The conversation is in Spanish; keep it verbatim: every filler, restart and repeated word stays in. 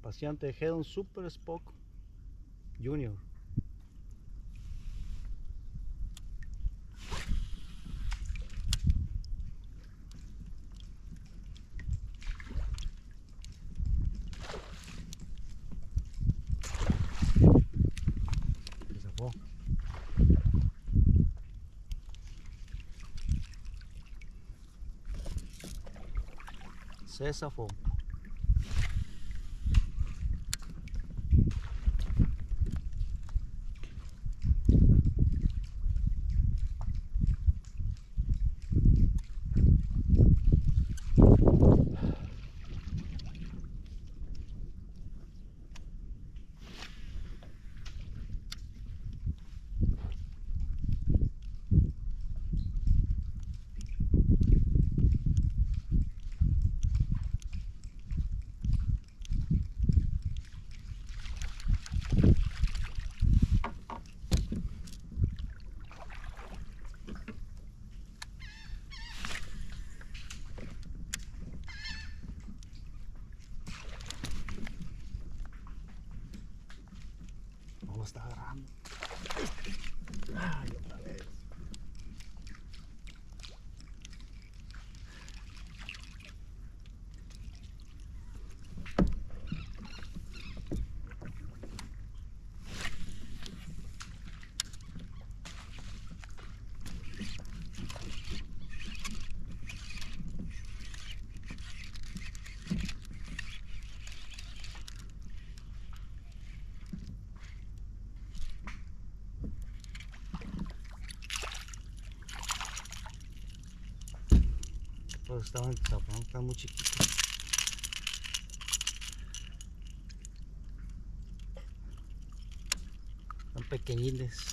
Paciente Hedon Super Spock Junior. Se zafó. Se zafó. No lo está agarrando. Ay, otra vez. Todos estaban zafando, están muy chiquitos. Están pequeñines.